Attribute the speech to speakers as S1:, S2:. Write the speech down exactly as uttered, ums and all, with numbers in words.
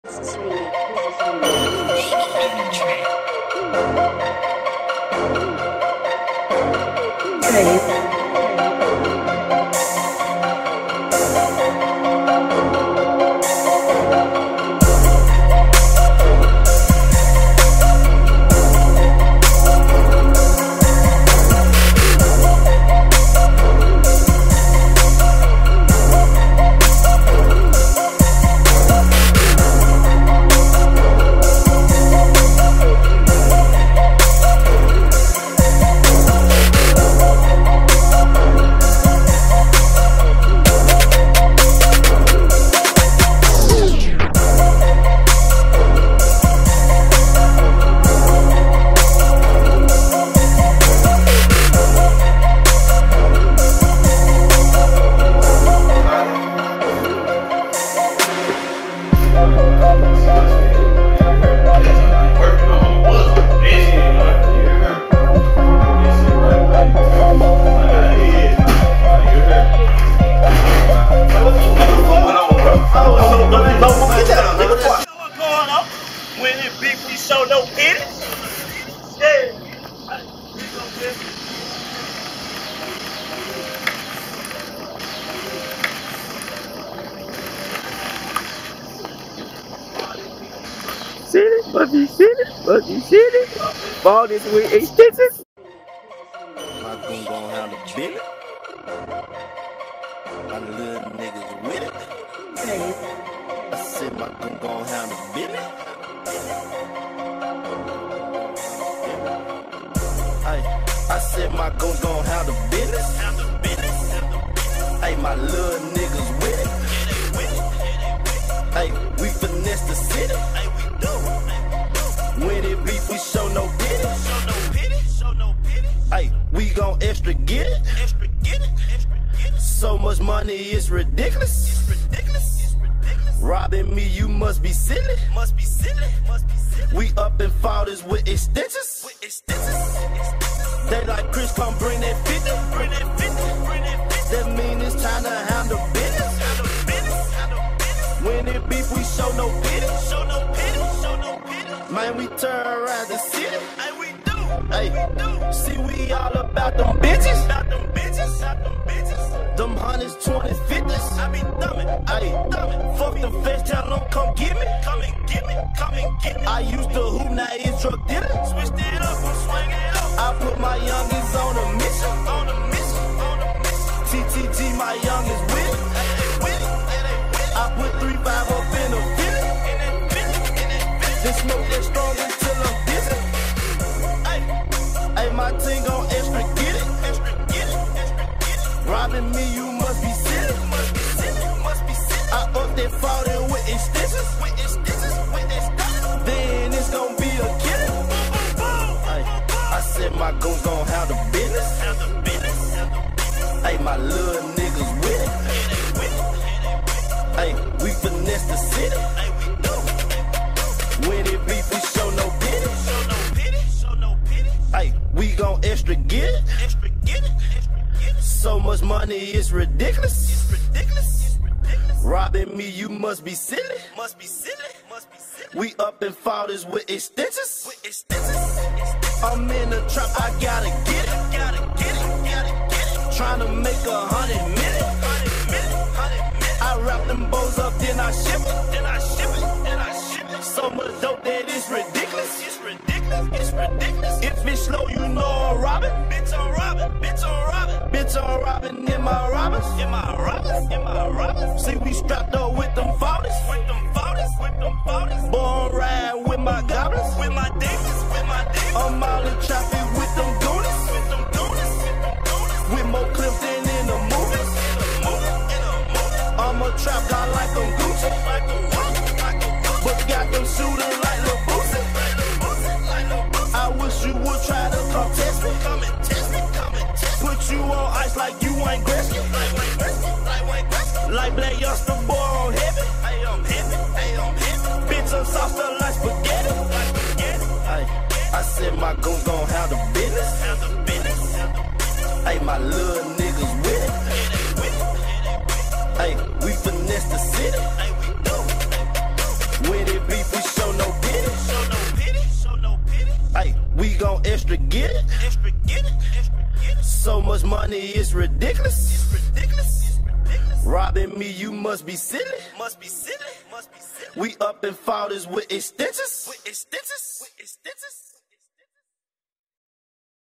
S1: City, must be city, must be city. Ball this with extensions.
S2: My goon gon' handle business. My little niggas with it. I said my goon gon' handle business. Ay, I said my goon gon' handle business. Ay, my little niggas with it. Ay, we finesse the city. When it beef, we show no pity. Ay, we gon' extra get it. So much money, it's ridiculous. Robbing me, you must be silly. We up in fathers with extensions. They like Chris, come bring that fifty. That mean it's time to handle business. When it beef, we show no pity. Man, we turn around the city. Ay, we do. Ay, see, we all about them bitches. About them bitches. About them bitches. Them hundreds, twenties, fifties. I be thumbing. Ay, thumbing. Fuck them feds, tell them come get me. Come and get me. Come and get me. I used to hoop, now it's drug dealer. Switched it up, I'm swinging it up. I put my youngins on a mission. On a mission. On a mission. T T G, my youngins with it. Ay, they with it. Ay, they with it. I put three five up in a Philly. In that Philly. In that Philly. Then smoke that strong until I'm dizzy. Ay, ay, my team gon' extra get it. Extra get it. Extra get it. Robbing me, you must be silly. Must be silly. Must be silly. I up that forty with extensions. With extensions. With extensions. Then it's gon' be a killing. Ay, I said my goons gon' handle business. Handle business. Ay, my little niggas with it. Ay, we finesse the city. Ay, we do. When it beef, we show no pity. Show no pity. Show no pity. Ay, we gon' extra get it. Extra get it. Extra get it. So much money, it's ridiculous. It's ridiculous. It's ridiculous. Robbing me, you must be silly. Must be silly. Must be silly. We up in fathers with extensions. With extensions. I'm in the trap, I gotta get it. Gotta get it. Gotta get it. Tryna make a hundred million. Hundred million. Hundred million. I wrap them bows up, then I ship it. Then I ship it. Then I ship it. So much dope that it's ridiculous. It's ridiculous. It's ridiculous. If it's slow, you know I'm robbing. Bitch, I'm robbing. Bitch, I'm robbing. Bitch, I'm robbing. In my robbers. In my robbers. In my robbers. See, we strapped up with them forties. With them forties. With them forties. Born ride with my goblins. With my demons. With my demons. I'm all in traffic with them goonies. With them goonies. With them goonies. With more clips than in the movies. In a movie. In a movie. I'm a trap guy like I'm Gucci. Like a Gucci. Like a Gucci. But got them shooting like Lil Boosie. Like Lil Boosie. Like Lil Boosie. I wish you would try to come test me. Come and test me. Come and test me. Put you on ice like you ain't Gretzky. Like Wayne Gretzky. Like Wayne Gretzky. Like Black Youngster boy on heavy. Hey, I'm heavy. Hey, I'm heavy. Bitch, I'm sauced up like spaghetti. Like spaghetti. Ay, I said my goon gon' handle business. Handle business. Ay, my little niggas with it. Ay, we finesse the city. Ay, we do. When it we gon' extra get it. Extra get it. Extra get it. So much money, it's ridiculous. It's ridiculous. Robbing me, you must be silly. Must be silly. Must be silly. We up in fathers with extensions. With extensions. With extensions.